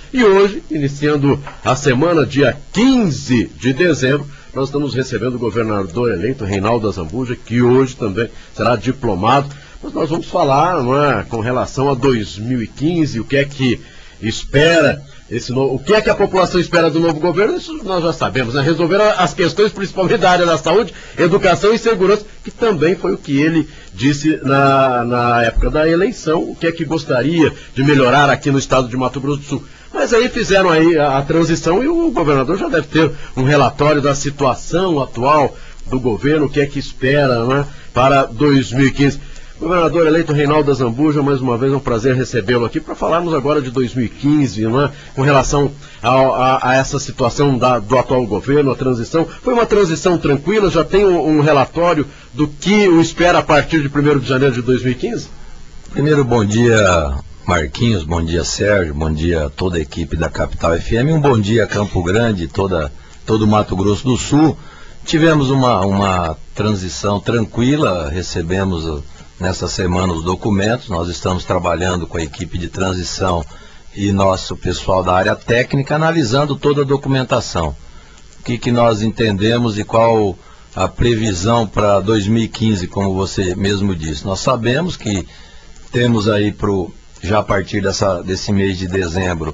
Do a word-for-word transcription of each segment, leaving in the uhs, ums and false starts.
E hoje, iniciando a semana, dia quinze de dezembro, nós estamos recebendo o governador eleito, Reinaldo Azambuja, que hoje também será diplomado. Mas nós vamos falar, não é, com relação a dois mil e quinze, o que é que espera, esse novo, o que é que a população espera do novo governo, isso nós já sabemos, né? Resolver as questões, principalmente da área da saúde, educação e segurança, que também foi o que ele disse na, na época da eleição, o que é que gostaria de melhorar aqui no estado de Mato Grosso do Sul. Mas aí fizeram aí a, a transição e o governador já deve ter um relatório da situação atual do governo, o que é que espera, né, para dois mil e quinze. Governador eleito Reinaldo Azambuja, mais uma vez é um prazer recebê-lo aqui para falarmos agora de dois mil e quinze, né, com relação a, a, a essa situação da, do atual governo, a transição. Foi uma transição tranquila? Já tem um, um relatório do que o espera a partir de primeiro de janeiro de dois mil e quinze? Primeiro, bom dia, Marquinhos, bom dia, Sérgio, bom dia a toda a equipe da Capital F M, um bom dia a Campo Grande, toda, todo o Mato Grosso do Sul. Tivemos uma, uma transição tranquila, recebemos nessa semana os documentos, nós estamos trabalhando com a equipe de transição e nosso pessoal da área técnica, analisando toda a documentação. O que, que nós entendemos e qual a previsão para dois mil e quinze, como você mesmo disse. Nós sabemos que temos aí pro, já a partir dessa, desse mês de dezembro,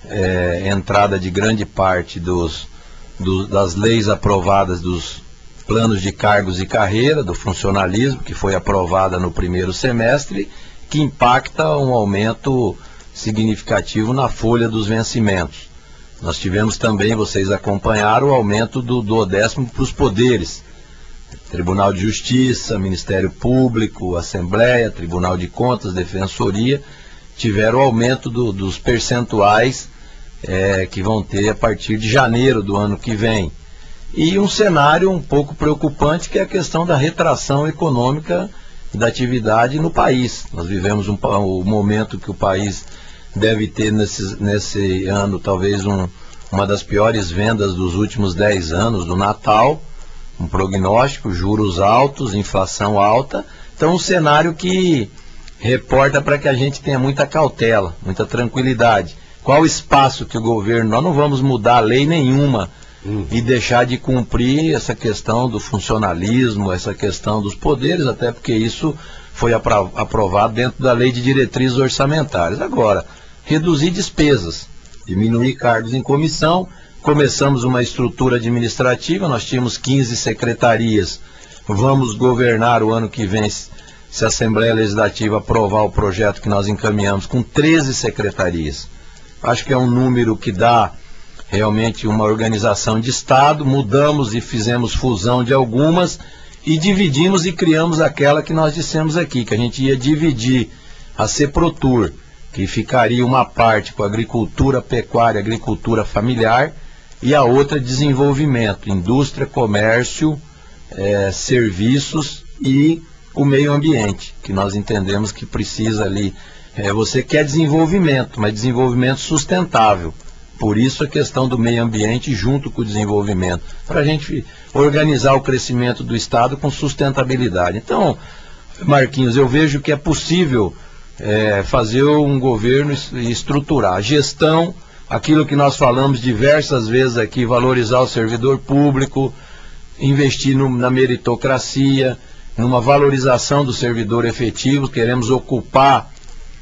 é, entrada de grande parte dos, do, das leis aprovadas dos planos de cargos e carreira, do funcionalismo, que foi aprovada no primeiro semestre, que impacta um aumento significativo na folha dos vencimentos. Nós tivemos também, vocês acompanharam, o aumento do duodécimo para os poderes. Tribunal de Justiça, Ministério Público, Assembleia, Tribunal de Contas, Defensoria, tiveram aumento do, dos percentuais é, que vão ter a partir de janeiro do ano que vem. E um cenário um pouco preocupante, que é a questão da retração econômica da atividade no país. Nós vivemos um, um momento que o país deve ter nesse, nesse ano talvez um, uma das piores vendas dos últimos dez anos, do Natal, um prognóstico, juros altos, inflação alta. Então um cenário que reporta para que a gente tenha muita cautela, muita tranquilidade. Qual o espaço que o governo, nós não vamos mudar lei nenhuma, Uhum. e deixar de cumprir essa questão do funcionalismo, essa questão dos poderes, até porque isso foi apro- aprovado dentro da lei de diretrizes orçamentárias. Agora, reduzir despesas, diminuir cargos em comissão. Começamos uma estrutura administrativa, nós tínhamos quinze secretarias, vamos governar o ano que vem, se a Assembleia Legislativa aprovar o projeto que nós encaminhamos, com treze secretarias. Acho que é um número que dá realmente uma organização de Estado. Mudamos e fizemos fusão de algumas e dividimos e criamos aquela que nós dissemos aqui, que a gente ia dividir a Ceprotur, que ficaria uma parte com agricultura, pecuária, agricultura familiar, e a outra desenvolvimento, indústria, comércio, é, serviços e o meio ambiente, que nós entendemos que precisa ali, é, você quer desenvolvimento, mas desenvolvimento sustentável. Por isso a questão do meio ambiente junto com o desenvolvimento, para a gente organizar o crescimento do Estado com sustentabilidade. Então, Marquinhos, eu vejo que é possível é, fazer um governo e estruturar a gestão, aquilo que nós falamos diversas vezes aqui, valorizar o servidor público, investir no, na meritocracia, numa valorização do servidor efetivo. Queremos ocupar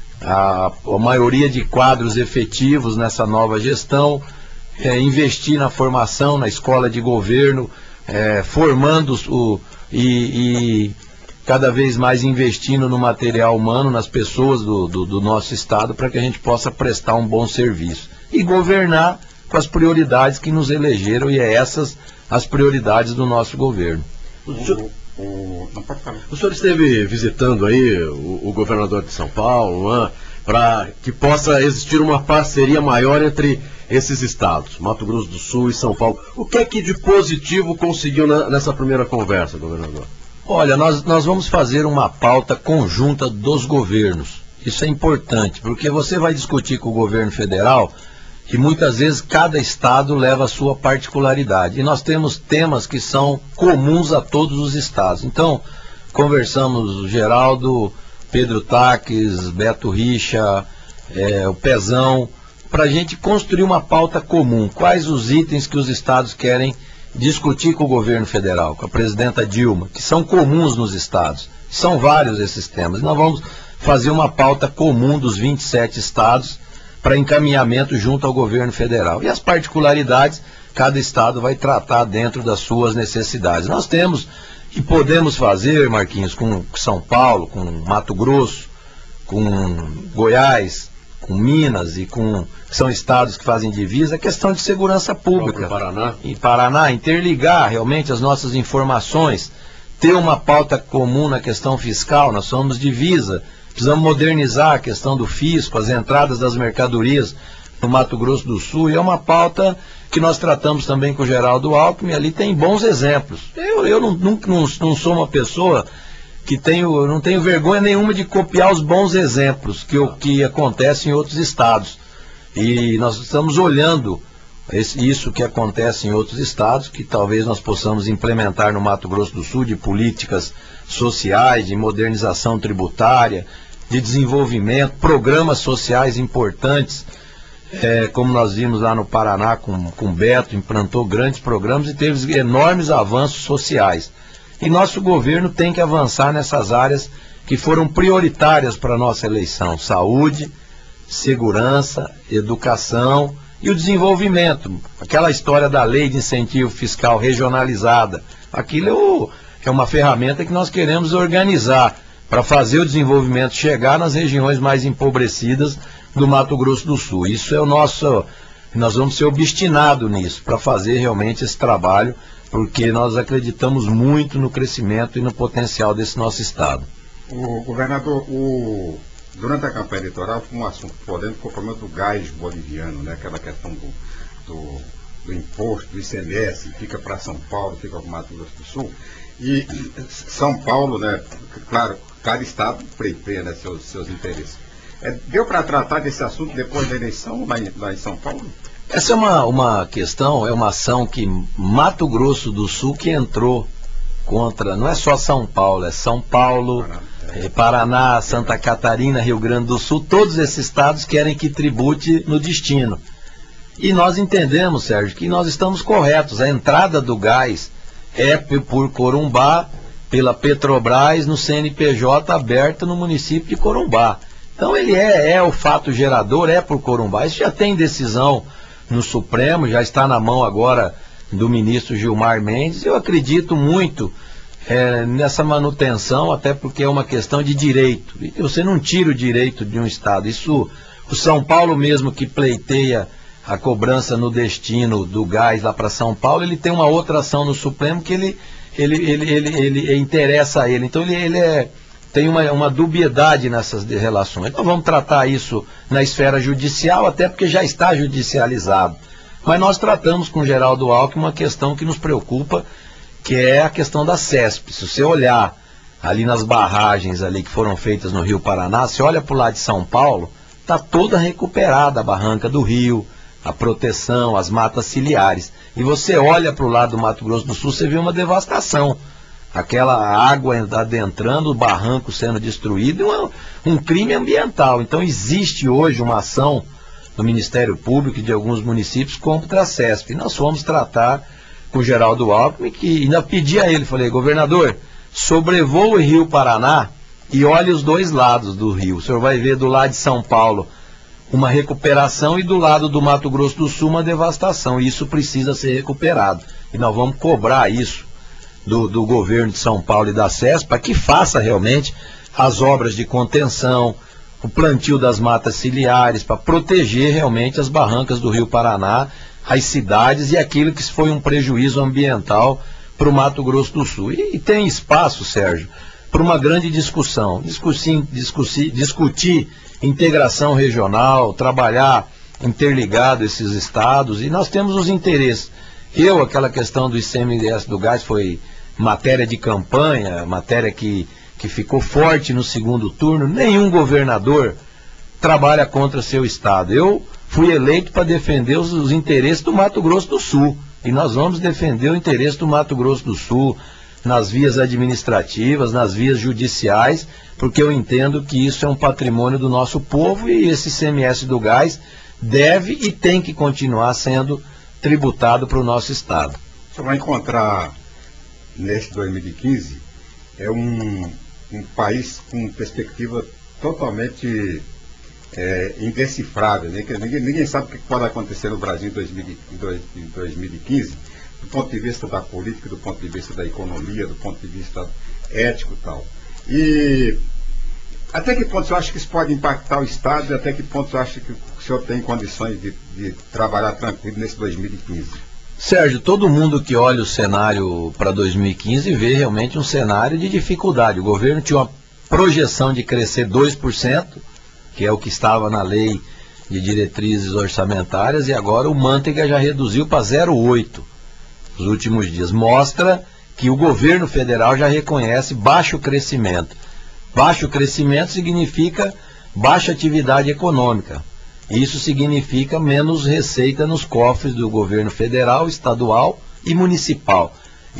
A, a maioria de quadros efetivos nessa nova gestão, é, investir na formação, na escola de governo, é, formando o, e, e cada vez mais investindo no material humano, nas pessoas do, do, do nosso Estado, para que a gente possa prestar um bom serviço. E governar com as prioridades que nos elegeram, e é essas as prioridades do nosso governo. O senhor, o, o senhor esteve visitando aí o, o governador de São Paulo, né, para que possa existir uma parceria maior entre esses estados, Mato Grosso do Sul e São Paulo. O que é que de positivo conseguiu na, nessa primeira conversa, governador? Olha, nós, nós vamos fazer uma pauta conjunta dos governos. Isso é importante, porque você vai discutir com o governo federal e muitas vezes cada estado leva a sua particularidade. E nós temos temas que são comuns a todos os estados. Então, conversamos o Geraldo, Pedro Taques, Beto Richa, é, o Pezão, para a gente construir uma pauta comum. Quais os itens que os estados querem discutir com o governo federal, com a presidenta Dilma, que são comuns nos estados. São vários esses temas. Nós vamos fazer uma pauta comum dos vinte e sete estados para encaminhamento junto ao governo federal. E as particularidades, cada estado vai tratar dentro das suas necessidades. Nós temos e podemos fazer, Marquinhos, com São Paulo, com Mato Grosso, com Goiás, com Minas e com, que são estados que fazem divisa, a questão de segurança pública. Paraná. Em Paraná, interligar realmente as nossas informações, ter uma pauta comum na questão fiscal. Nós somos divisa, precisamos modernizar a questão do fisco, as entradas das mercadorias no Mato Grosso do Sul, e é uma pauta que nós tratamos também com o Geraldo Alckmin. Ali tem bons exemplos. Eu, eu não, não, não, não sou uma pessoa que tenho, não tenho vergonha nenhuma de copiar os bons exemplos que, que acontecem em outros estados. E nós estamos olhando esse, isso que acontece em outros estados, que talvez nós possamos implementar no Mato Grosso do Sul, de políticas sociais, de modernização tributária, de desenvolvimento, programas sociais importantes, é, como nós vimos lá no Paraná com, com Beto, implantou grandes programas e teve enormes avanços sociais. E nosso governo tem que avançar nessas áreas que foram prioritárias para a nossa eleição: saúde, segurança, educação e o desenvolvimento. Aquela história da lei de incentivo fiscal regionalizada, aquilo é uma ferramenta que nós queremos organizar para fazer o desenvolvimento chegar nas regiões mais empobrecidas do Mato Grosso do Sul. Isso é o nosso, nós vamos ser obstinados nisso, para fazer realmente esse trabalho, porque nós acreditamos muito no crescimento e no potencial desse nosso estado. O governador, o, durante a campanha eleitoral, foi um assunto polêmico, o problema do gás boliviano, né? Aquela questão do, do, do imposto, do I C M S, fica para São Paulo, fica para o Mato Grosso do Sul. E São Paulo, né? Claro, cada estado preipê, né, seus, seus interesses. É, deu para tratar desse assunto depois da eleição lá em, lá em São Paulo? Essa é uma, uma questão, é uma ação que Mato Grosso do Sul que entrou contra, não é só São Paulo, é São Paulo, Paraná, é, Paraná, Santa Catarina, Rio Grande do Sul, todos esses estados querem que tribute no destino. E nós entendemos, Sérgio, que nós estamos corretos. A entrada do gás é por Corumbá, pela Petrobras, no C N P J aberto no município de Corumbá. Então ele é, é o fato gerador, é por Corumbá. Isso já tem decisão no Supremo, já está na mão agora do ministro Gilmar Mendes. Eu acredito muito é, nessa manutenção, até porque é uma questão de direito. E você não tira o direito de um estado. Isso, o São Paulo mesmo, que pleiteia a cobrança no destino do gás lá para São Paulo, ele tem uma outra ação no Supremo que ele, ele, ele, ele, ele, ele interessa a ele. Então ele, ele é... tem uma, uma dubiedade nessas relações. Então vamos tratar isso na esfera judicial, até porque já está judicializado. Mas nós tratamos com o Geraldo Alckmin uma questão que nos preocupa, que é a questão da CESP. Se você olhar ali nas barragens ali que foram feitas no Rio Paraná, você olha para o lado de São Paulo, está toda recuperada a barranca do rio, a proteção, as matas ciliares. E você olha para o lado do Mato Grosso do Sul, você vê uma devastação. Aquela água adentrando, o barranco sendo destruído, uma, um crime ambiental. Então existe hoje uma ação do Ministério Público e de alguns municípios contra a CESP. E nós fomos tratar com o Geraldo Alckmin, que ainda pedi a ele, falei: governador, sobrevoa o Rio Paraná e olhe os dois lados do rio. O senhor vai ver do lado de São Paulo uma recuperação e do lado do Mato Grosso do Sul uma devastação. E isso precisa ser recuperado. E nós vamos cobrar isso Do, do governo de São Paulo e da CESP, para que faça realmente as obras de contenção, o plantio das matas ciliares, para proteger realmente as barrancas do Rio Paraná, as cidades e aquilo que foi um prejuízo ambiental para o Mato Grosso do Sul. E, e tem espaço, Sérgio, para uma grande discussão, discutir, discutir, discutir integração regional, trabalhar interligado esses estados, e nós temos os interesses. Eu, aquela questão do I C M S do gás foi matéria de campanha, matéria que, que ficou forte no segundo turno. Nenhum governador trabalha contra seu estado. Eu fui eleito para defender os, os interesses do Mato Grosso do Sul, e nós vamos defender o interesse do Mato Grosso do Sul nas vias administrativas, nas vias judiciais, porque eu entendo que isso é um patrimônio do nosso povo, e esse I C M S do gás deve e tem que continuar sendo tributado para o nosso Estado. Você vai encontrar, neste dois mil e quinze, é um, um país com perspectiva totalmente é, indecifrável, né? ninguém, ninguém sabe o que pode acontecer no Brasil em, dois mil, em dois mil e quinze, do ponto de vista da política, do ponto de vista da economia, do ponto de vista ético e tal. E até que ponto você acha que isso pode impactar o Estado e até que ponto você acha que o senhor tem condições de, de trabalhar tranquilo nesse dois mil e quinze? Sérgio, todo mundo que olha o cenário para dois mil e quinze vê realmente um cenário de dificuldade. O governo tinha uma projeção de crescer dois por cento, que é o que estava na lei de diretrizes orçamentárias, e agora o Manteiga já reduziu para zero vírgula oito nos últimos dias. Mostra que o governo federal já reconhece baixo crescimento. Baixo crescimento significa baixa atividade econômica. Isso significa menos receita nos cofres do governo federal, estadual e municipal.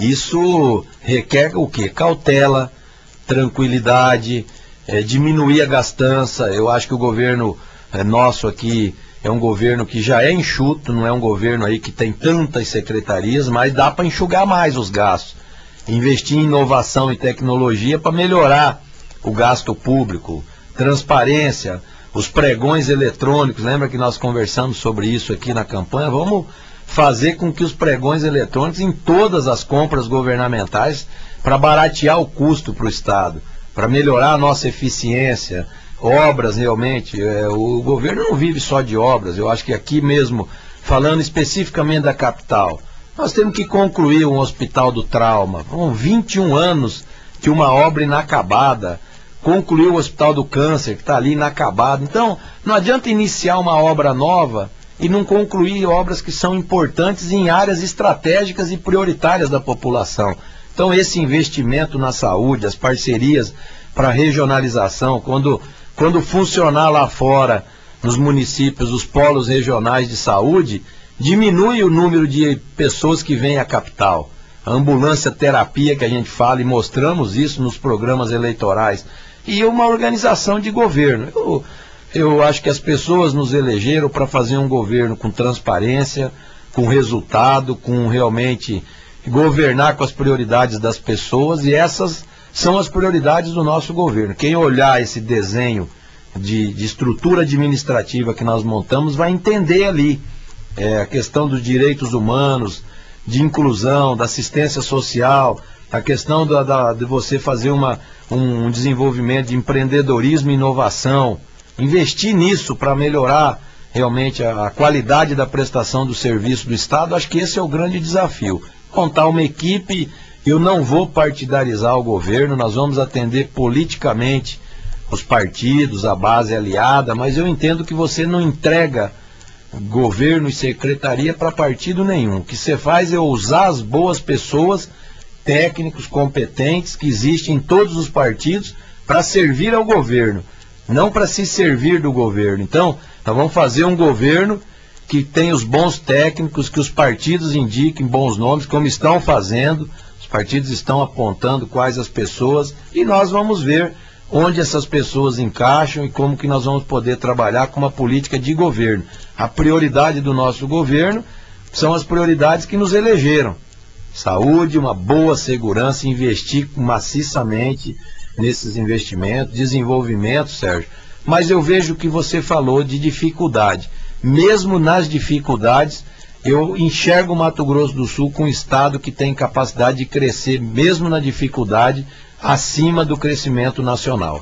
Isso requer o quê? Cautela, tranquilidade, é, diminuir a gastança. Eu acho que o governo é, nosso aqui é um governo que já é enxuto, não é um governo aí que tem tantas secretarias, mas dá para enxugar mais os gastos. Investir em inovação e tecnologia para melhorar o gasto público, transparência, os pregões eletrônicos. Lembra que nós conversamos sobre isso aqui na campanha? Vamos fazer com que os pregões eletrônicos em todas as compras governamentais, para baratear o custo para o Estado, para melhorar a nossa eficiência, obras realmente. É, o governo não vive só de obras. Eu acho que aqui mesmo, falando especificamente da capital, nós temos que concluir um hospital do trauma. São vinte e um anos de uma obra inacabada. Concluir o Hospital do Câncer, que está ali inacabado. Então, não adianta iniciar uma obra nova e não concluir obras que são importantes em áreas estratégicas e prioritárias da população. Então, esse investimento na saúde, as parcerias para regionalização, quando, quando funcionar lá fora, nos municípios, os polos regionais de saúde, diminui o número de pessoas que vêm à capital. A ambulância terapia que a gente fala, e mostramos isso nos programas eleitorais, e uma organização de governo. Eu, eu acho que as pessoas nos elegeram para fazer um governo com transparência, com resultado, com realmente governar com as prioridades das pessoas, e essas são as prioridades do nosso governo. Quem olhar esse desenho de, de estrutura administrativa que nós montamos vai entender ali é, a questão dos direitos humanos, de inclusão, da assistência social, a questão da, da, de você fazer uma, um, um desenvolvimento de empreendedorismo e inovação, investir nisso para melhorar realmente a, a qualidade da prestação do serviço do Estado. Acho que esse é o grande desafio. Montar uma equipe. Eu não vou partidarizar o governo, nós vamos atender politicamente os partidos, a base aliada, mas eu entendo que você não entrega governo e secretaria para partido nenhum. O que você faz é usar as boas pessoas, técnicos competentes que existem em todos os partidos para servir ao governo, não para se servir do governo. Então, nós vamos fazer um governo que tem os bons técnicos, que os partidos indiquem bons nomes, como estão fazendo. Os partidos estão apontando quais as pessoas, e nós vamos ver onde essas pessoas encaixam e como que nós vamos poder trabalhar com uma política de governo. A prioridade do nosso governo são as prioridades que nos elegeram. Saúde, uma boa segurança, investir maciçamente nesses investimentos, desenvolvimento, Sérgio. Mas eu vejo que você falou de dificuldade. Mesmo nas dificuldades, eu enxergo o Mato Grosso do Sul com um estado que tem capacidade de crescer, mesmo na dificuldade, acima do crescimento nacional.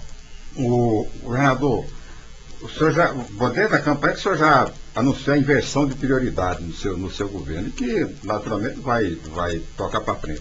O governador, o senhor já, desde a campanha que o senhor já anunciou a inversão de prioridade no seu, no seu governo, e que naturalmente vai, vai tocar para frente.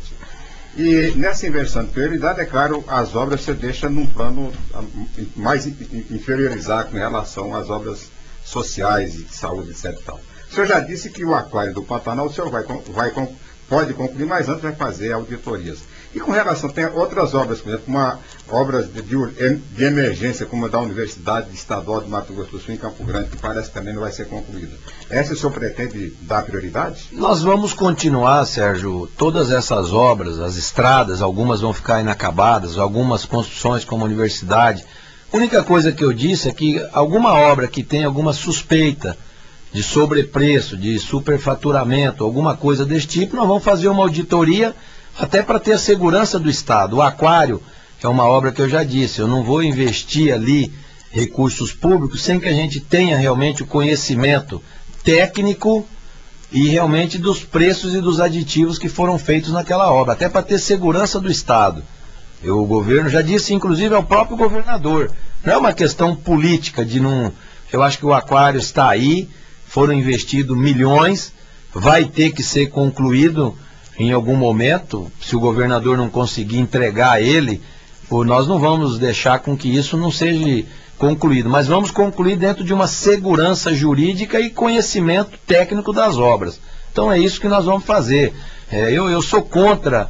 E nessa inversão de prioridade, é claro, as obras você deixa num plano mais inferiorizado com relação às obras sociais e de saúde, etcétera. E tal. O senhor já disse que o aquário do Pantanal o senhor vai, vai, pode concluir, mas antes vai fazer auditorias. E com relação, tem outras obras, por exemplo, uma, obras de, de, de emergência, como a da Universidade Estadual de Mato Grosso do Sul, em Campo Grande, que parece que também não vai ser concluída. Essa o senhor pretende dar prioridade? Nós vamos continuar, Sérgio, todas essas obras, as estradas, algumas vão ficar inacabadas, algumas construções como a universidade. A única coisa que eu disse é que alguma obra que tem alguma suspeita de sobrepreço, de superfaturamento, alguma coisa desse tipo, nós vamos fazer uma auditoria até para ter a segurança do Estado. O aquário é uma obra que eu já disse, eu não vou investir ali recursos públicos sem que a gente tenha realmente o conhecimento técnico e realmente dos preços e dos aditivos que foram feitos naquela obra, até para ter segurança do Estado. Eu, o governo já disse, inclusive ao próprio governador, não é uma questão política de não... Eu acho que o aquário está aí, foram investidos milhões, vai ter que ser concluído em algum momento, se o governador não conseguir entregar ele, nós não vamos deixar com que isso não seja concluído, mas vamos concluir dentro de uma segurança jurídica e conhecimento técnico das obras. Então é isso que nós vamos fazer. É, eu, eu sou contra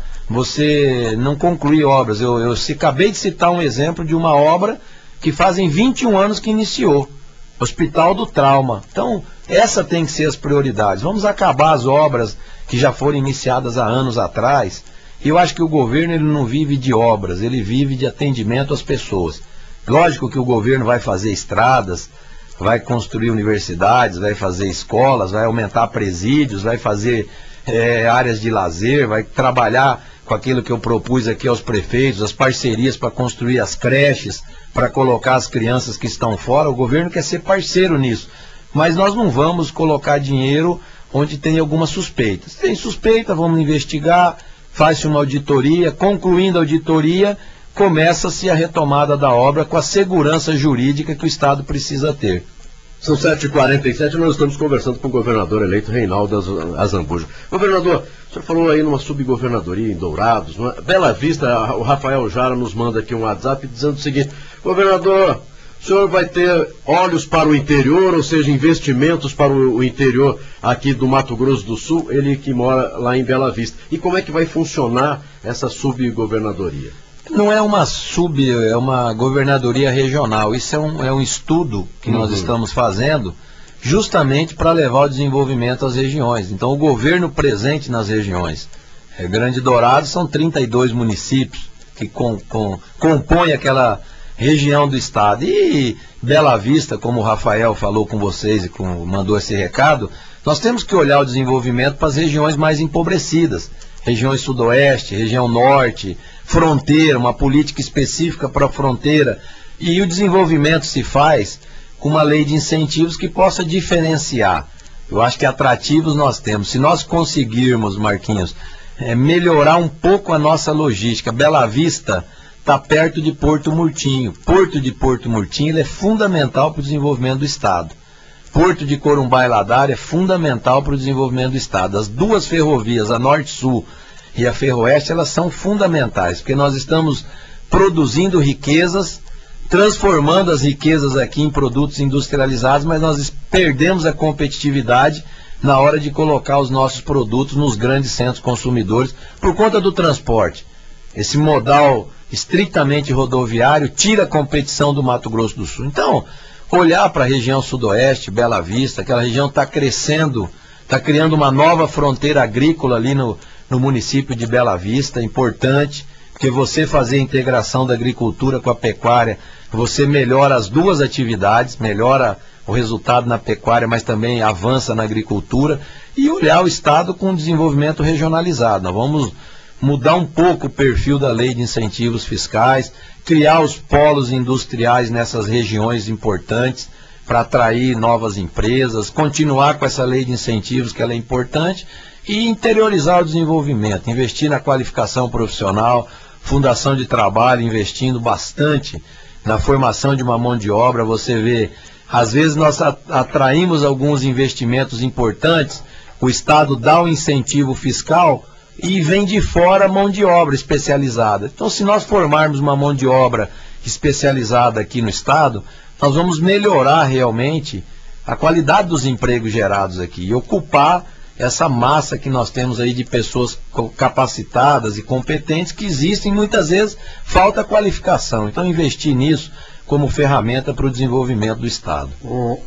você não concluir obras. Eu, eu se, acabei de citar um exemplo de uma obra que fazem vinte e um anos que iniciou, Hospital do Trauma. Então, essa tem que ser as prioridades. Vamos acabar as obras que já foram iniciadas há anos atrás. E eu acho que o governo ele não vive de obras, ele vive de atendimento às pessoas. Lógico que o governo vai fazer estradas, vai construir universidades, vai fazer escolas, vai aumentar presídios, vai fazer é, áreas de lazer, vai trabalhar com aquilo que eu propus aqui aos prefeitos, as parcerias para construir as creches, para colocar as crianças que estão fora. O governo quer ser parceiro nisso, mas nós não vamos colocar dinheiro onde tem alguma suspeita. Se tem suspeita, vamos investigar, faz-se uma auditoria, concluindo a auditoria, começa-se a retomada da obra com a segurança jurídica que o Estado precisa ter. São sete e quarenta e sete, nós estamos conversando com o governador eleito Reinaldo Azambuja. Governador, o senhor falou aí numa subgovernadoria em Dourados, numa Bela Vista. O Rafael Jara nos manda aqui um WhatsApp dizendo o seguinte: governador, o senhor vai ter olhos para o interior, ou seja, investimentos para o interior aqui do Mato Grosso do Sul, ele que mora lá em Bela Vista. E como é que vai funcionar essa subgovernadoria? Não é uma sub, é uma governadoria regional. Isso é um, é um estudo que uhum. nós estamos fazendo justamente para levar o desenvolvimento às regiões. Então, o governo presente nas regiões. É, Grande Dourado são trinta e dois municípios que com, com, compõem aquela região do estado. E Bela Vista, como o Rafael falou com vocês e com, mandou esse recado, nós temos que olhar o desenvolvimento para as regiões mais empobrecidas. Regiões sudoeste, região norte, fronteira, uma política específica para a fronteira. E o desenvolvimento se faz com uma lei de incentivos que possa diferenciar. Eu acho que atrativos nós temos. Se nós conseguirmos, Marquinhos, é, melhorar um pouco a nossa logística. Bela Vista está perto de Porto Murtinho. Porto de Porto Murtinho ele é fundamental para o desenvolvimento do Estado. Porto de Corumbá e Ladário é fundamental para o desenvolvimento do Estado. As duas ferrovias, a Norte-Sul e a Ferroeste, elas são fundamentais, porque nós estamos produzindo riquezas, transformando as riquezas aqui em produtos industrializados, mas nós perdemos a competitividade na hora de colocar os nossos produtos nos grandes centros consumidores por conta do transporte. Esse modal estritamente rodoviário tira a competição do Mato Grosso do Sul. Então, olhar para a região sudoeste, Bela Vista, aquela região está crescendo, está criando uma nova fronteira agrícola ali no, no município de Bela Vista, importante, porque você fazer a integração da agricultura com a pecuária, você melhora as duas atividades, melhora o resultado na pecuária, mas também avança na agricultura, e olhar o Estado com um desenvolvimento regionalizado. Nós vamos mudar um pouco o perfil da lei de incentivos fiscais, criar os polos industriais nessas regiões importantes para atrair novas empresas, continuar com essa lei de incentivos que ela é importante e interiorizar o desenvolvimento, investir na qualificação profissional, fundação de trabalho, investindo bastante na formação de uma mão de obra. Você vê, às vezes nós atraímos alguns investimentos importantes, o Estado dá um incentivo fiscal e vem de fora mão de obra especializada. Então, se nós formarmos uma mão de obra especializada aqui no Estado, nós vamos melhorar realmente a qualidade dos empregos gerados aqui e ocupar essa massa que nós temos aí de pessoas capacitadas e competentes que existem, muitas vezes falta qualificação. Então, investir nisso como ferramenta para o desenvolvimento do Estado. O...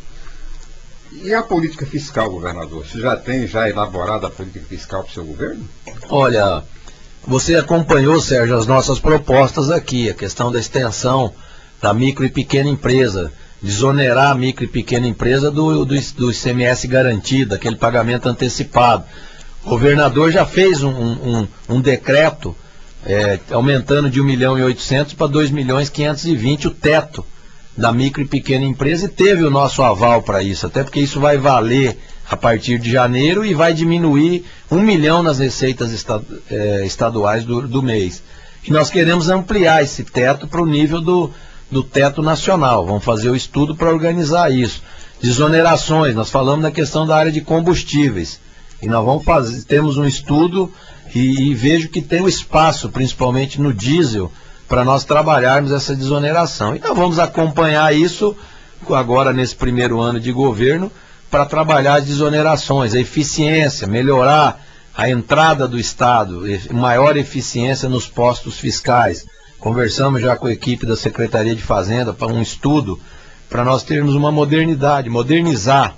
E a política fiscal, governador? Você já tem já elaborado a política fiscal para o seu governo? Olha, você acompanhou, Sérgio, as nossas propostas aqui, a questão da extensão da micro e pequena empresa. desonerar a micro e pequena empresa do, do, do I C M S garantido, aquele pagamento antecipado. O governador já fez um, um, um decreto é, aumentando de um milhão e oitocentos para dois milhões quinhentos e vinte o teto da micro e pequena empresa, e teve o nosso aval para isso, até porque isso vai valer a partir de janeiro e vai diminuir um milhão nas receitas estad, é, estaduais do, do mês. E nós queremos ampliar esse teto para o nível do, do teto nacional. Vamos fazer o estudo para organizar isso. Desonerações, nós falamos da questão da área de combustíveis. E nós vamos fazer, temos um estudo e, e vejo que tem o espaço, principalmente no diesel, para nós trabalharmos essa desoneração. Então vamos acompanhar isso agora nesse primeiro ano de governo para trabalhar as desonerações, a eficiência, melhorar a entrada do Estado, maior eficiência nos postos fiscais. Conversamos já com a equipe da Secretaria de Fazenda para um estudo para nós termos uma modernidade, modernizar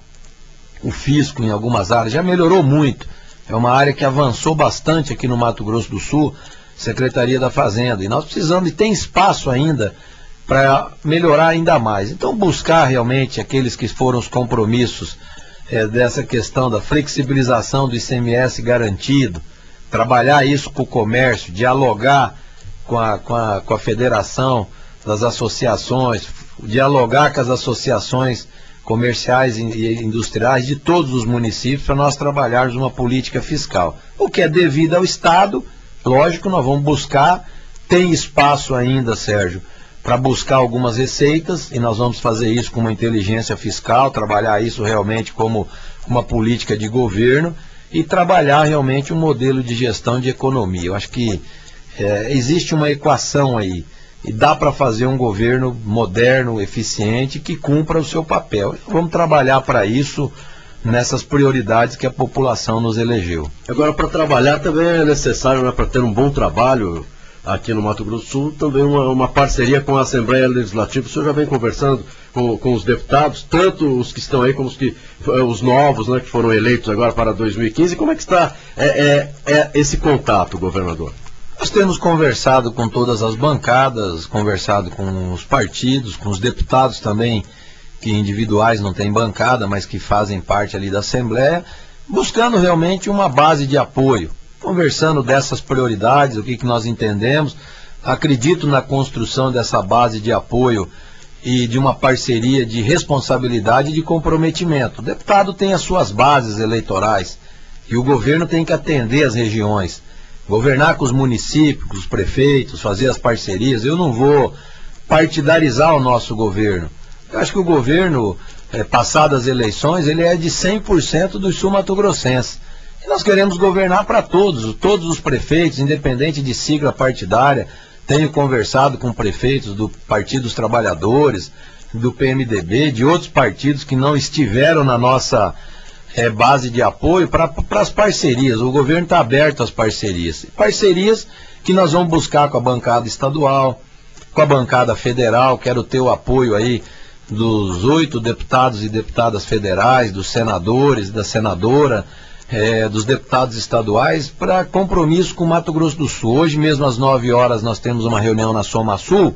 o fisco em algumas áreas. Já melhorou muito, é uma área que avançou bastante aqui no Mato Grosso do Sul, Secretaria da Fazenda, e nós precisamos, e tem espaço ainda para melhorar ainda mais. Então buscar realmente aqueles que foram os compromissos é, dessa questão da flexibilização do I C M S garantido, trabalhar isso com o comércio, dialogar com a, com a, com a federação das associações, dialogar com as associações comerciais e industriais de todos os municípios para nós trabalharmos uma política fiscal. O que é devido ao Estado, lógico, nós vamos buscar, tem espaço ainda, Sérgio, para buscar algumas receitas, e nós vamos fazer isso com uma inteligência fiscal, trabalhar isso realmente como uma política de governo e trabalhar realmente um modelo de gestão de economia. Eu acho que é, existe uma equação aí, e dá para fazer um governo moderno, eficiente, que cumpra o seu papel. Vamos trabalhar para isso nessas prioridades que a população nos elegeu. Agora, para trabalhar também é necessário, né, para ter um bom trabalho aqui no Mato Grosso do Sul, também uma, uma parceria com a Assembleia Legislativa. O senhor já vem conversando com, com os deputados, tanto os que estão aí como os, que, os novos, né, que foram eleitos agora para dois mil e quinze. Como é que está é, é, é esse contato, governador? Nós temos conversado com todas as bancadas, conversado com os partidos, com os deputados também, que individuais não têm bancada, mas que fazem parte ali da Assembleia, buscando realmente uma base de apoio, conversando dessas prioridades, o que, que nós entendemos. Acredito na construção dessa base de apoio e de uma parceria de responsabilidade e de comprometimento. O deputado tem as suas bases eleitorais e o governo tem que atender as regiões, governar com os municípios, com os prefeitos, fazer as parcerias. Eu não vou partidarizar o nosso governo. Eu acho que o governo, é, passadas as eleições, ele é de cem por cento dos sul-mato-grossenses. E nós queremos governar para todos, todos os prefeitos, independente de sigla partidária. Tenho conversado com prefeitos do Partido dos Trabalhadores, do P M D B, de outros partidos que não estiveram na nossa é, base de apoio para as parcerias. O governo está aberto às parcerias. Parcerias que nós vamos buscar com a bancada estadual, com a bancada federal. Quero ter o apoio aí dos oito deputados e deputadas federais, dos senadores, da senadora, é, dos deputados estaduais, para compromisso com o Mato Grosso do Sul. Hoje mesmo às nove horas nós temos uma reunião na Soma Sul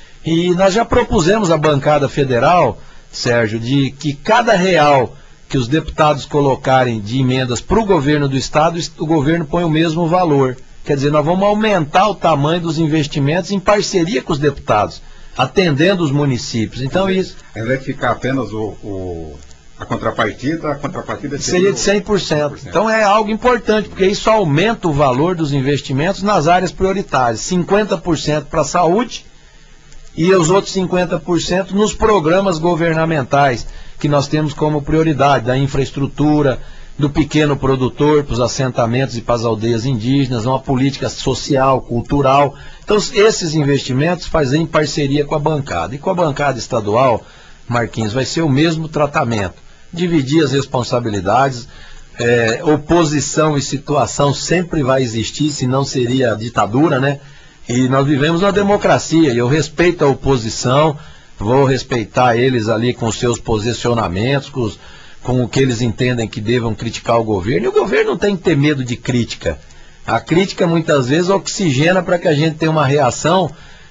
e nós já propusemos à bancada federal, Sérgio, de que cada real que os deputados colocarem de emendas para o governo do estado, o governo põe o mesmo valor. Quer dizer, nós vamos aumentar o tamanho dos investimentos em parceria com os deputados, atendendo os municípios. Então isso... Ao invés de ficar apenas o, o, a contrapartida, a contrapartida seria de cem por cento. Então é algo importante, porque isso aumenta o valor dos investimentos nas áreas prioritárias. cinquenta por cento para a saúde e os outros cinquenta por cento nos programas governamentais que nós temos como prioridade, da infraestrutura, do pequeno produtor, para os assentamentos e para as aldeias indígenas, uma política social, cultural. Então, esses investimentos fazem em parceria com a bancada. E com a bancada estadual, Marquinhos, vai ser o mesmo tratamento. Dividir as responsabilidades, é, oposição e situação sempre vai existir, senão seria ditadura, né? E nós vivemos uma democracia, e eu respeito a oposição, vou respeitar eles ali com os seus posicionamentos, com os... com o que eles entendem que devam criticar o governo. E o governo não tem que ter medo de crítica. A crítica muitas vezes oxigena para que a gente tenha uma reação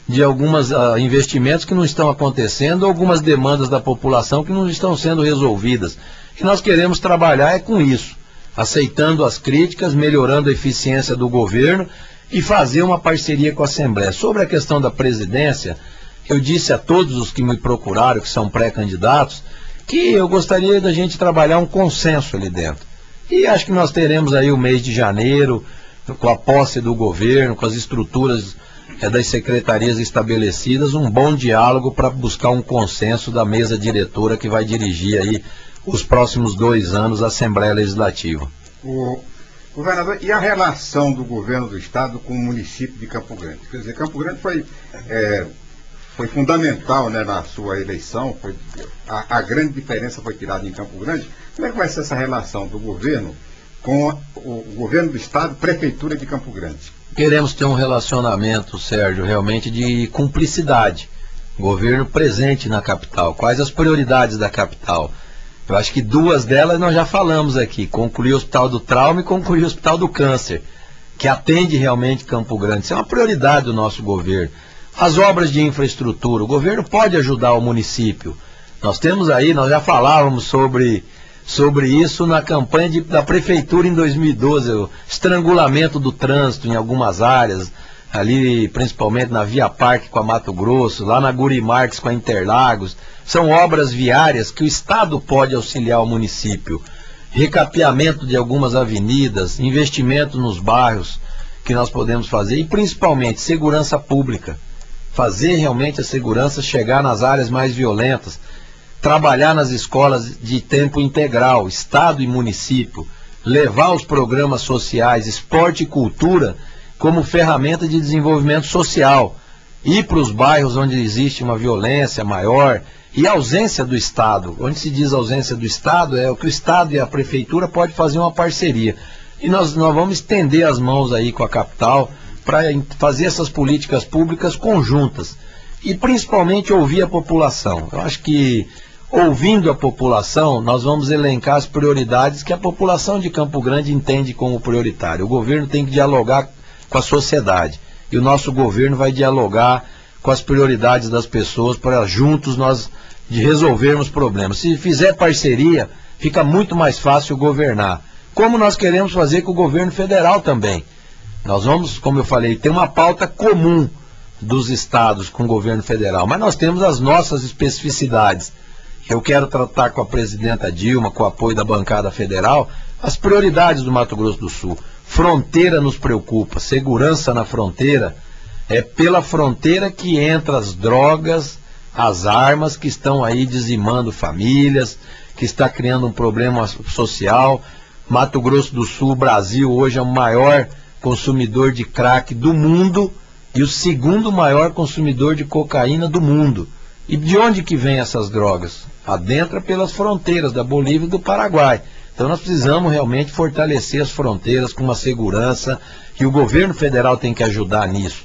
de alguns uh, investimentos que não estão acontecendo, algumas demandas da população que não estão sendo resolvidas. E nós queremos trabalhar é com isso, aceitando as críticas, melhorando a eficiência do governo e fazer uma parceria com a Assembleia. Sobre a questão da presidência, eu disse a todos os que me procuraram, que são pré-candidatos, que eu gostaria da gente trabalhar um consenso ali dentro. E acho que nós teremos aí o mês de janeiro, com a posse do governo, com as estruturas é, das secretarias estabelecidas, um bom diálogo para buscar um consenso da mesa diretora que vai dirigir aí os próximos dois anos a Assembleia Legislativa. O governador, e a relação do governo do estado com o município de Campo Grande? Quer dizer, Campo Grande foi, é, foi fundamental, né, na sua eleição, foi, a, a grande diferença foi tirada em Campo Grande. Como é que vai ser essa relação do governo com o, o governo do estado, prefeitura de Campo Grande? Queremos ter um relacionamento, Sérgio, realmente de cumplicidade. Governo presente na capital. Quais as prioridades da capital? Eu acho que duas delas nós já falamos aqui. Concluir o Hospital do Trauma e concluir o Hospital do Câncer, que atende realmente Campo Grande. Isso é uma prioridade do nosso governo. As obras de infraestrutura. O governo pode ajudar o município. Nós temos aí, nós já falávamos sobre... sobre isso na campanha de, da prefeitura em dois mil e doze, o estrangulamento do trânsito em algumas áreas, ali principalmente na Via Parque com a Mato Grosso, lá na Guri Marques com a Interlagos. São obras viárias que o Estado pode auxiliar o município. Recapeamento de algumas avenidas, investimento nos bairros que nós podemos fazer e principalmente segurança pública. Fazer realmente a segurança chegar nas áreas mais violentas. Trabalhar nas escolas de tempo integral, Estado e município, levar os programas sociais, esporte e cultura como ferramenta de desenvolvimento social, ir para os bairros onde existe uma violência maior e ausência do Estado. Onde se diz ausência do Estado, é o que o Estado e a prefeitura podem fazer uma parceria. E nós, nós vamos estender as mãos aí com a capital para fazer essas políticas públicas conjuntas e principalmente ouvir a população. Eu acho que ouvindo a população, nós vamos elencar as prioridades que a população de Campo Grande entende como prioritário. O governo tem que dialogar com a sociedade. E o nosso governo vai dialogar com as prioridades das pessoas para juntos nós de resolvermos problemas. Se fizer parceria, fica muito mais fácil governar. Como nós queremos fazer com o governo federal também. Nós vamos, como eu falei, ter uma pauta comum dos estados com o governo federal. Mas nós temos as nossas especificidades. Eu quero tratar com a presidenta Dilma, com o apoio da bancada federal, as prioridades do Mato Grosso do Sul. Fronteira nos preocupa, segurança na fronteira. É pela fronteira que entram as drogas, as armas que estão aí dizimando famílias, que está criando um problema social. Mato Grosso do Sul, Brasil, hoje é o maior consumidor de crack do mundo e o segundo maior consumidor de cocaína do mundo. E de onde que vem essas drogas? Adentra pelas fronteiras da Bolívia e do Paraguai. Então nós precisamos realmente fortalecer as fronteiras com uma segurança e o governo federal tem que ajudar nisso.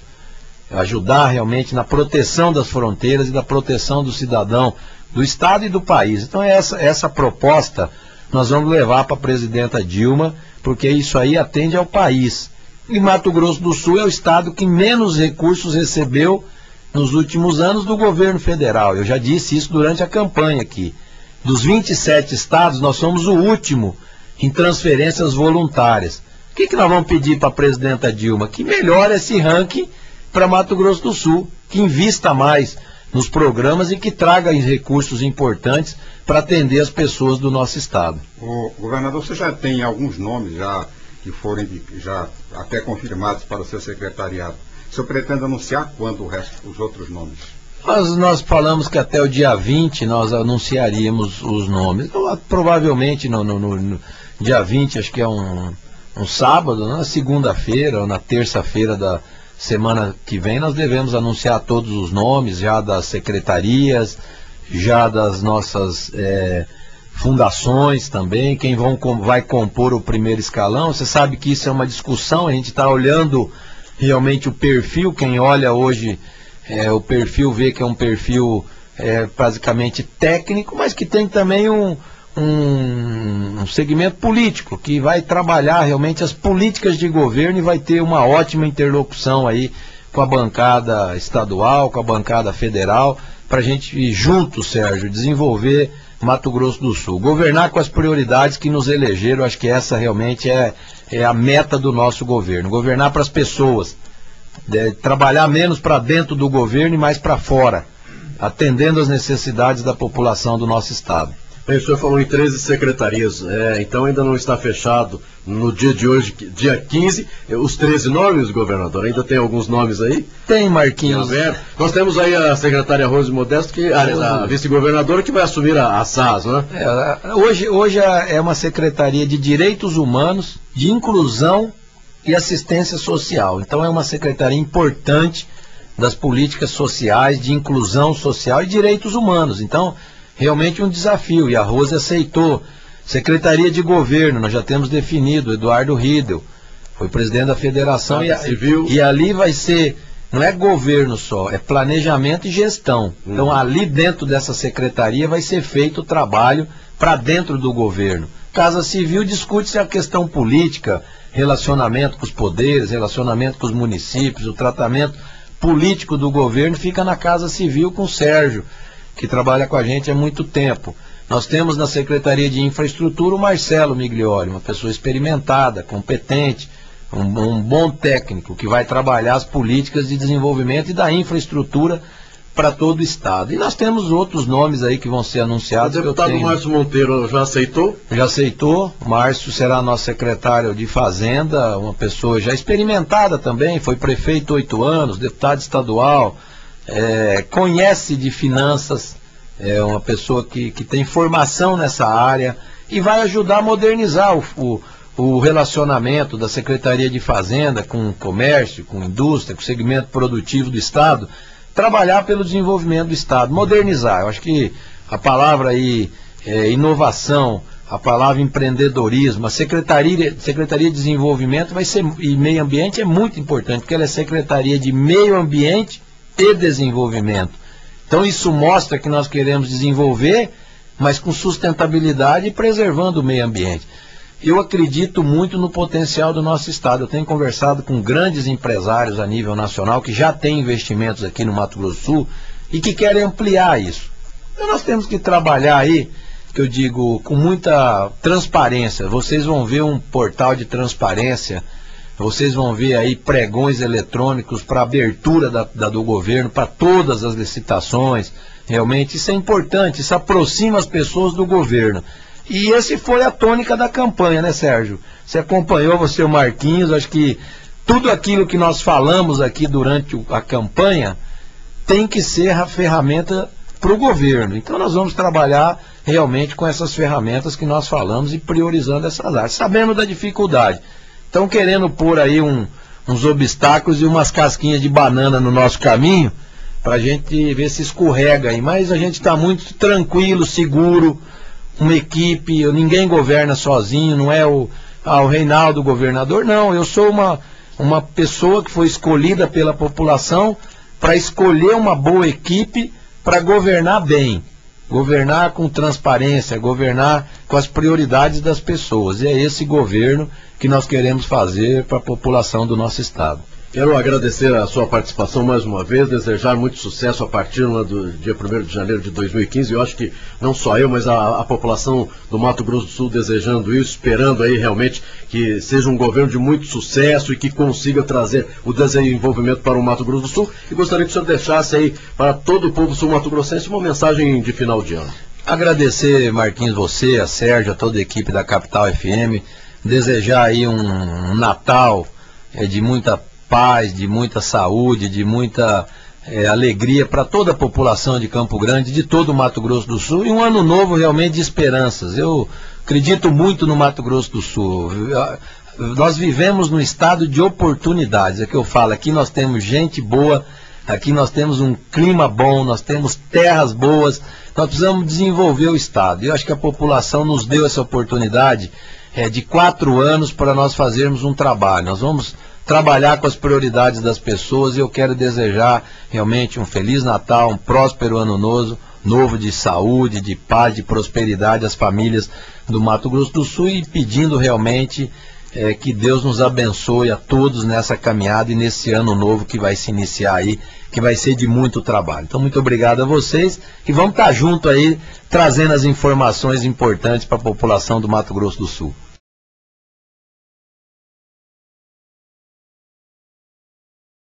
Ajudar realmente na proteção das fronteiras e da proteção do cidadão, do Estado e do país. Então essa, essa proposta nós vamos levar para a presidenta Dilma, porque isso aí atende ao país. E Mato Grosso do Sul é o estado que menos recursos recebeu nos últimos anos do governo federal. Eu já disse isso durante a campanha aqui. Dos vinte e sete estados, nós somos o último em transferências voluntárias. O que, que nós vamos pedir para a presidenta Dilma? Que melhore esse ranking para Mato Grosso do Sul, que invista mais nos programas e que traga recursos importantes para atender as pessoas do nosso estado. O governador, você já tem alguns nomes já que foram já até confirmados para o seu secretariado. O senhor pretende anunciar quando o resto, os outros nomes? Nós, nós falamos que até o dia vinte nós anunciaríamos os nomes. Provavelmente no, no, no dia vinte, acho que é um, um sábado, na segunda-feira ou na terça-feira da semana que vem, nós devemos anunciar todos os nomes, já das secretarias, já das nossas é, fundações também, quem vão, vai compor o primeiro escalão. Você sabe que isso é uma discussão, a gente está olhando realmente o perfil, quem olha hoje é, o perfil vê que é um perfil é, basicamente técnico, mas que tem também um, um, um segmento político, que vai trabalhar realmente as políticas de governo e vai ter uma ótima interlocução aí com a bancada estadual, com a bancada federal, para a gente ir juntos, Sérgio, desenvolver Mato Grosso do Sul. Governar com as prioridades que nos elegeram, acho que essa realmente é, é a meta do nosso governo. Governar para as pessoas, de, trabalhar menos para dentro do governo e mais para fora, atendendo às necessidades da população do nosso estado. Bem, o senhor falou em treze secretarias, é, então ainda não está fechado no dia de hoje, dia quinze, os treze nomes, governador? Ainda tem alguns nomes aí? Tem, Marquinhos. Nós temos aí a secretária Rose Modesto, que, a, a vice-governadora, que vai assumir a, a S A S, né? É, hoje, hoje é uma secretaria de Direitos Humanos, de Inclusão e Assistência Social. Então é uma secretaria importante das políticas sociais, de inclusão social e direitos humanos. Então, realmente um desafio, e a Rose aceitou. Secretaria de Governo, nós já temos definido, Eduardo Riedel, foi presidente da federação, ah, e, civil. e ali vai ser, não é governo só, é planejamento e gestão. Uhum. Então ali dentro dessa secretaria vai ser feito o trabalho para dentro do governo. Casa Civil discute-se a questão política, relacionamento com os poderes, relacionamento com os municípios, o tratamento político do governo fica na Casa Civil com o Sérgio, que trabalha com a gente há muito tempo. Nós temos na Secretaria de Infraestrutura o Marcelo Migliori, uma pessoa experimentada, competente, um, um bom técnico, que vai trabalhar as políticas de desenvolvimento e da infraestrutura para todo o estado. E nós temos outros nomes aí que vão ser anunciados. O deputado tenho... Márcio Monteiro já aceitou? Já aceitou. Márcio será nosso secretário de Fazenda, uma pessoa já experimentada também, foi prefeito oito anos, deputado estadual, é, conhece de finanças, é uma pessoa que, que tem formação nessa área e vai ajudar a modernizar o, o, o relacionamento da Secretaria de Fazenda com o comércio, com a indústria, com o segmento produtivo do estado, trabalhar pelo desenvolvimento do estado, modernizar. Eu acho que a palavra aí é, inovação, a palavra empreendedorismo, a Secretaria, Secretaria de Desenvolvimento vai ser, e Meio Ambiente é muito importante, porque ela é Secretaria de Meio Ambiente e Desenvolvimento. Então isso mostra que nós queremos desenvolver, mas com sustentabilidade e preservando o meio ambiente. Eu acredito muito no potencial do nosso estado. Eu tenho conversado com grandes empresários a nível nacional que já têm investimentos aqui no Mato Grosso do Sul e que querem ampliar isso. Então nós temos que trabalhar aí, que eu digo, com muita transparência. Vocês vão ver um portal de transparência, vocês vão ver aí pregões eletrônicos para abertura da, da, do governo, para todas as licitações. Realmente isso é importante, isso aproxima as pessoas do governo. E esse foi a tônica da campanha, né, Sérgio? Você acompanhou, você o Marquinhos, acho que tudo aquilo que nós falamos aqui durante a campanha tem que ser a ferramenta para o governo. Então nós vamos trabalhar realmente com essas ferramentas que nós falamos e priorizando essas áreas, sabendo da dificuldade. Estão querendo pôr aí um, uns obstáculos e umas casquinhas de banana no nosso caminho, para a gente ver se escorrega aí. Mas a gente está muito tranquilo, seguro, uma equipe, ninguém governa sozinho, não é o, ah, o Reinaldo governador, não. Eu sou uma, uma pessoa que foi escolhida pela população para escolher uma boa equipe para governar bem. Governar com transparência, governar com as prioridades das pessoas. E é esse governo que nós queremos fazer para a população do nosso estado. Quero agradecer a sua participação mais uma vez, desejar muito sucesso a partir lá do dia primeiro de janeiro de dois mil e quinze. Eu acho que não só eu, mas a, a população do Mato Grosso do Sul desejando isso, esperando aí realmente que seja um governo de muito sucesso e que consiga trazer o desenvolvimento para o Mato Grosso do Sul. E gostaria que o senhor deixasse aí para todo o povo sul-mato-grossense uma mensagem de final de ano. Agradecer, Marquinhos, você, a Sérgio, a toda a equipe da Capital F M, desejar aí um, um Natal é, de muita paz, de muita saúde, de muita é, alegria para toda a população de Campo Grande, de todo o Mato Grosso do Sul, e um ano novo realmente de esperanças. Eu acredito muito no Mato Grosso do Sul. Nós vivemos num estado de oportunidades, é que eu falo, aqui nós temos gente boa, aqui nós temos um clima bom, nós temos terras boas, nós precisamos desenvolver o estado. E eu acho que a população nos deu essa oportunidade é, de quatro anos para nós fazermos um trabalho. Nós vamos trabalhar com as prioridades das pessoas e eu quero desejar realmente um Feliz Natal, um próspero ano novo, novo de saúde, de paz, de prosperidade às famílias do Mato Grosso do Sul e pedindo realmente é, que Deus nos abençoe a todos nessa caminhada e nesse ano novo que vai se iniciar aí, que vai ser de muito trabalho. Então, muito obrigado a vocês e vamos estar junto aí, trazendo as informações importantes para a população do Mato Grosso do Sul.